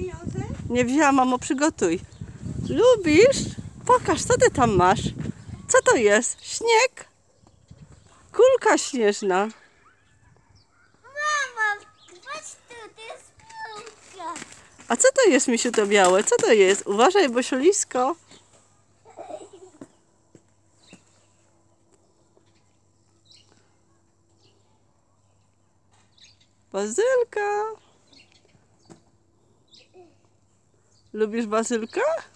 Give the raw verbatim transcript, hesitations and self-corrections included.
pieniądze? Nie wzięłam, mamo, przygotuj. Lubisz? Pokaż, co ty tam masz. Co to jest? Śnieg? Kulka śnieżna. Mama, patrz tu, to jest piłka. A co to jest, misiu, to białe? Co to jest? Uważaj, bo ślisko. Bazylka. Lubisz bazylka?